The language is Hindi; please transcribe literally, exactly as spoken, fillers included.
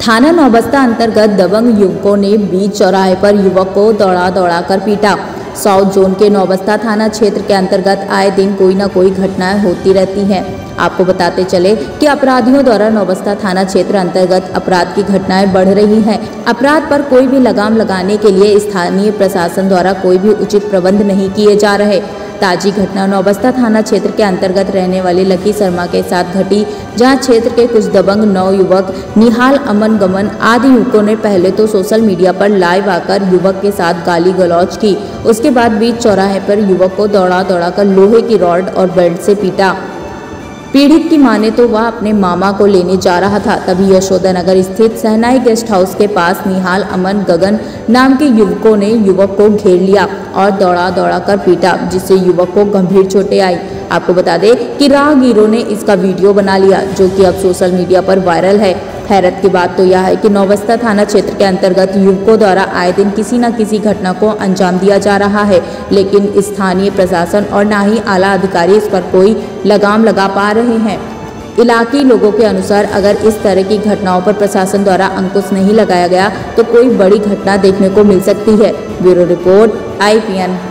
थाना नौबस्ता अंतर्गत दबंग युवकों ने बीच चौराहे पर युवक को दौड़ा दौड़ा कर पीटा। साउथ जोन के नौबस्ता थाना क्षेत्र के अंतर्गत आए दिन कोई न कोई घटनाएं होती रहती हैं। आपको बताते चले कि अपराधियों द्वारा नौबस्ता थाना क्षेत्र अंतर्गत अपराध की घटनाएं बढ़ रही हैं। अपराध पर कोई भी लगाम लगाने के लिए स्थानीय प्रशासन द्वारा कोई भी उचित प्रबंध नहीं किए जा रहे। ताजी घटना नौबस्ता थाना क्षेत्र के अंतर्गत रहने वाले लकी शर्मा के साथ घटी, जहां क्षेत्र के कुछ दबंग नौ युवक निहाल, अमन, गमन आदि युवकों ने पहले तो सोशल मीडिया पर लाइव आकर युवक के साथ गाली गलौज की। उसके बाद बीच चौराहे पर युवक को दौड़ा दौड़ा कर लोहे की रॉड और बेल्ट से पीटा। पीड़ित की माने तो वह अपने मामा को लेने जा रहा था, तभी यशोदा नगर स्थित सहनाई गेस्ट हाउस के पास निहाल, अमन, गगन नाम के युवकों ने युवक को घेर लिया और दौड़ा दौड़ा कर पीटा, जिससे युवक को गंभीर चोटें आई। आपको बता दें कि राहगीरों ने इसका वीडियो बना लिया, जो कि अब सोशल मीडिया पर वायरल है। हैरत की बात तो यह है कि नौबस्ता थाना क्षेत्र के अंतर्गत युवकों द्वारा आए दिन किसी न किसी घटना को अंजाम दिया जा रहा है, लेकिन स्थानीय प्रशासन और न ही आला अधिकारी इस पर कोई लगाम लगा पा रहे हैं। इलाकी लोगों के अनुसार अगर इस तरह की घटनाओं पर प्रशासन द्वारा अंकुश नहीं लगाया गया तो कोई बड़ी घटना देखने को मिल सकती है। Bureau report I P N.